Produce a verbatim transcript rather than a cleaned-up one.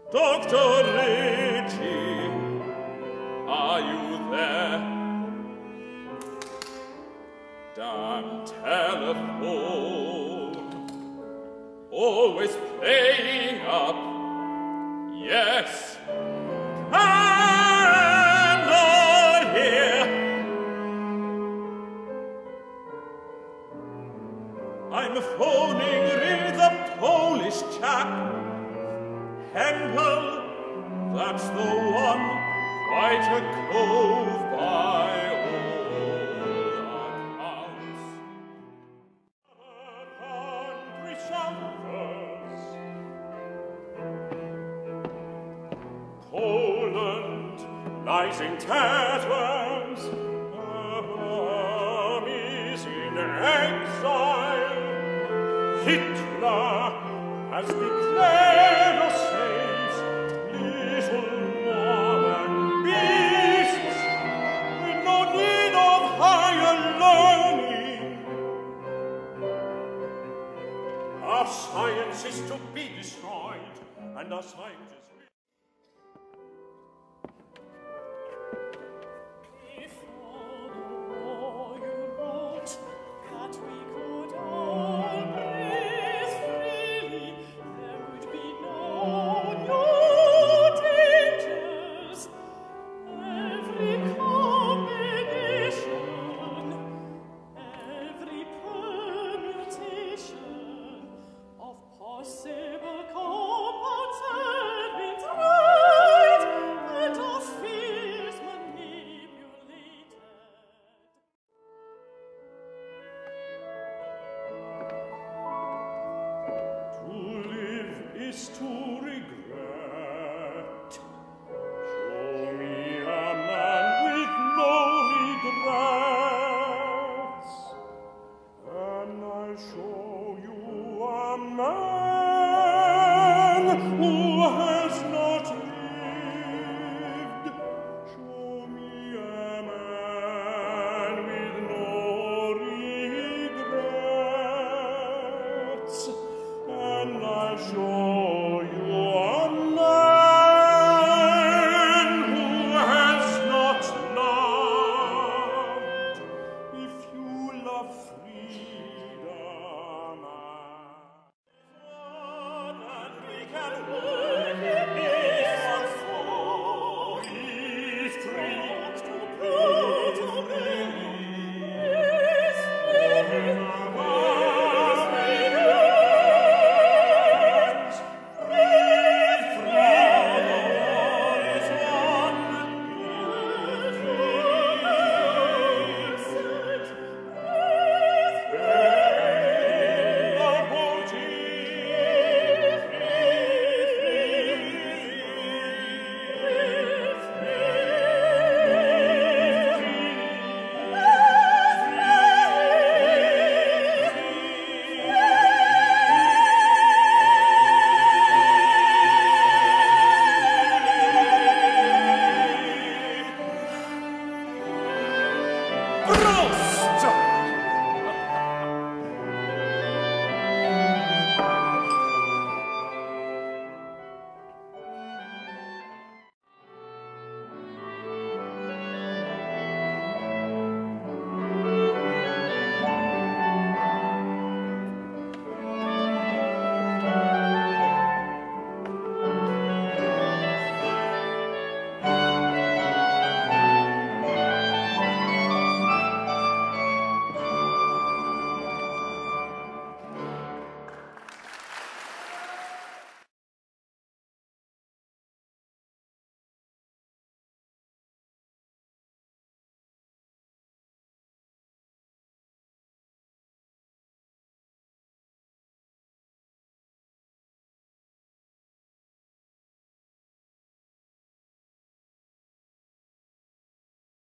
Doctor Ricci, are you there? Damn telephone, always playing up. Yes, candle here. I'm phoning with a Polish chap. Hempel, that's the one, quite a cove by all accounts. Other country shelters, Poland lies in tatters, armies in exile. Hitler has declared us saints, little more than beasts, with no need of higher learning. Our science is to be destroyed, and our scientists